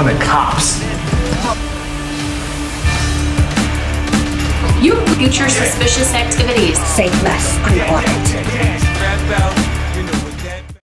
on the cops. You future suspicious activities. Say less on water.